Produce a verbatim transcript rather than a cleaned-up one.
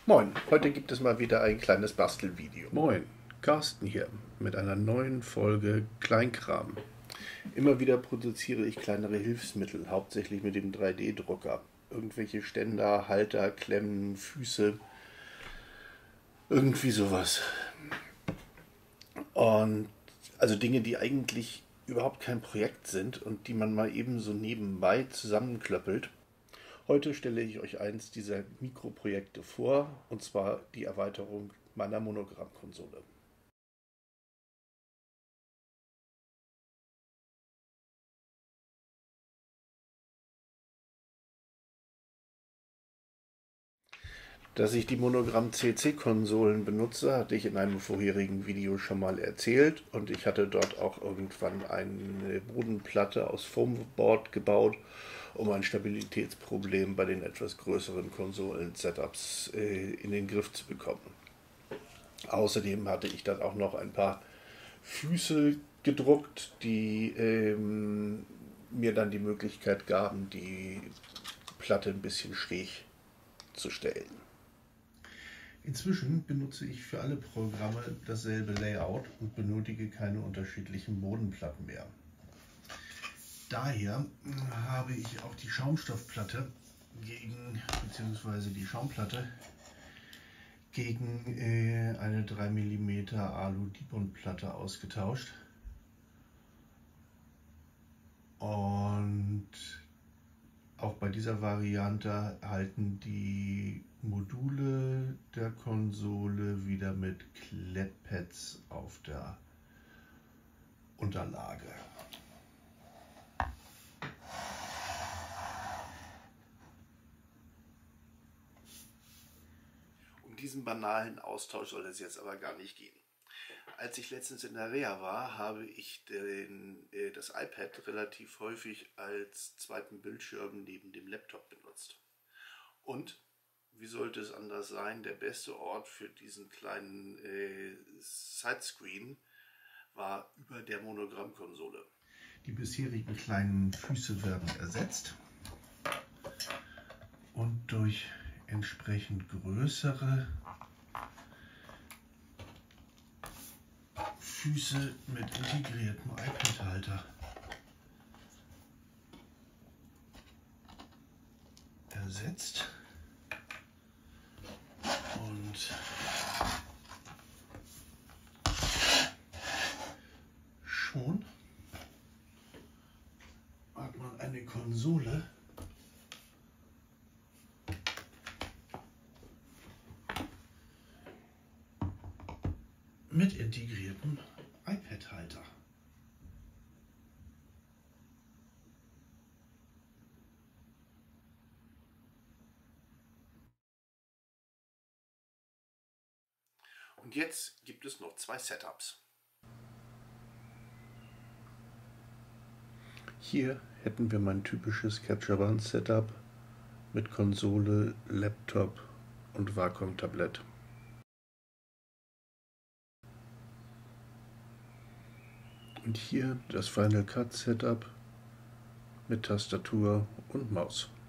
Moin, heute gibt es mal wieder ein kleines Bastelvideo. Moin, Carsten hier mit einer neuen Folge Kleinkram. Immer wieder produziere ich kleinere Hilfsmittel, hauptsächlich mit dem drei D Drucker. Irgendwelche Ständer, Halter, Klemmen, Füße, irgendwie sowas. Und also Dinge, die eigentlich überhaupt kein Projekt sind und die man mal eben so nebenbei zusammenklöppelt. Heute stelle ich euch eins dieser Mikroprojekte vor, und zwar die Erweiterung meiner Monogrammkonsole. Dass ich die Monogramm C C-Konsolen benutze, hatte ich in einem vorherigen Video schon mal erzählt, und ich hatte dort auch irgendwann eine Bodenplatte aus Foamboard gebaut, um ein Stabilitätsproblem bei den etwas größeren Konsolen-Setups äh, in den Griff zu bekommen. Außerdem hatte ich dann auch noch ein paar Füße gedruckt, die ähm, mir dann die Möglichkeit gaben, die Platte ein bisschen schräg zu stellen. Inzwischen benutze ich für alle Programme dasselbe Layout und benötige keine unterschiedlichen Bodenplatten mehr. Daher habe ich auch die Schaumstoffplatte gegen, beziehungsweise die Schaumplatte gegen äh, eine drei Millimeter Alu-Dibond-Platte ausgetauscht. Und auch bei dieser Variante halten die Module der Konsole wieder mit Klettpads auf der Unterlage. Um diesen banalen Austausch soll es jetzt aber gar nicht gehen. Als ich letztens in der Reha war, habe ich den, äh, das iPad relativ häufig als zweiten Bildschirm neben dem Laptop benutzt. Und, wie sollte es anders sein, der beste Ort für diesen kleinen äh, Sidescreen war über der Monogrammkonsole. Die bisherigen kleinen Füße werden ersetzt und durch entsprechend größere Füße mit integriertem iPad-Halter ersetzt. Und schon hat man eine Konsole, mit integriertem iPad-Halter. Und jetzt gibt es noch zwei Setups. Hier hätten wir mein typisches Capture-One-Setup mit Konsole, Laptop und Wacom-Tablett. Und hier das Final Cut Setup mit Tastatur und Maus.